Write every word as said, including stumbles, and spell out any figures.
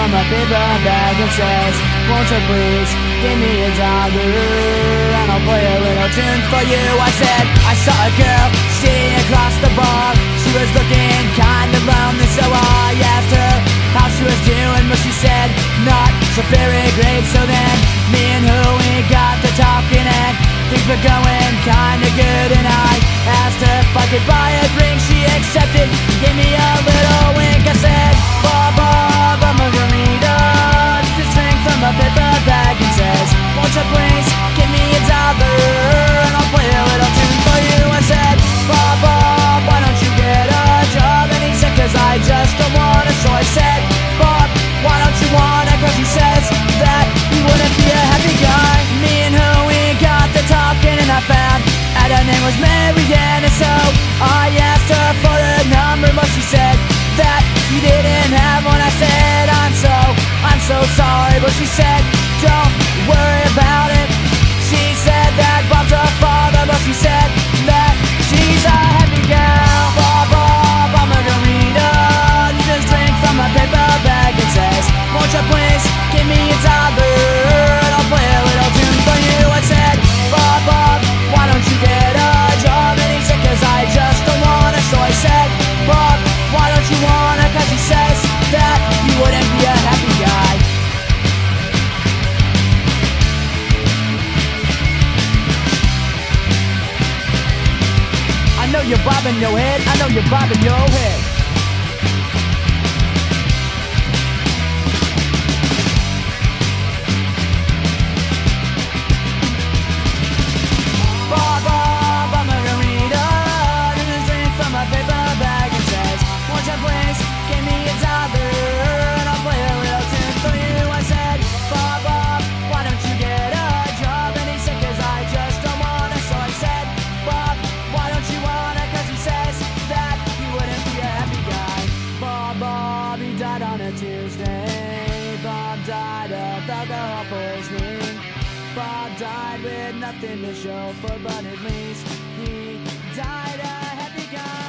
from a paper bag and says, won't you please give me a dollar and I'll play a little tune for you. I said, I saw a girl sitting across the bar. She was looking kind of lonely, so I asked her how she was doing, but she said, not so very great. So then, me and her, we got to talking and things were going kinda good, and I asked her if I could buy a drink. She accepted, gave me a little wink. I said, Bob, Bob, a margarita, just drink from a paper bag, and says, won't you please give me a dollar and I'll play a little tune for you. I said, Bob, Bob, why don't you get a job? And he said, cause I just don't wanna. So I said, Bob, why don't you wanna? Cause he says that he wouldn't be a happy guy. Me and her, we got to talking, and I found out her name was Marianne. And so I asked her for a number, but she said that she didn't have one. I said, I'm so, I'm so sorry, but she said, don't worry about it. She said that Bob's her father, but she said that she's a happy gal. Bob, Bob, I'm a margarita, just drink from a paper bag, and says, won't you please give me a dollar and I'll play a little tune for you. I said, Bob, Bob, why don't you get a job? And he said, cause I just don't wanna. So I said, Bob, why don't you wanna? Cause he says that you wouldn't be a happy guy. I know you're bobbing your head, I know you're bobbing your head. Bob, Bob, I'm a margarita, just drink from a paper bag, and says, won't you please give me a dollar and I'll play a little tune for you. I said, Bob, Bob, why don't you get a job? And he said, cause I just don't wanna. So I said, Bob, why don't you wanna? Cause he says that he wouldn't be a happy guy. Bob, Bob, he died on a Tuesday. Bob died of alcohol poisoning. Bob died with nothing to show for, but at least he died a happy guy.